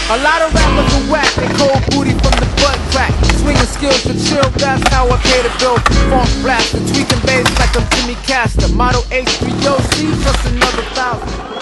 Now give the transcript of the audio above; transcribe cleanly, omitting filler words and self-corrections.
A lot of rappers are whack, they cold booty from the butt crack. Swinging skills to chill, that's how I pay the bill. Funk blaster, tweaking bass like I'm Jimmy Castor. Model H3OC, just another 1,000.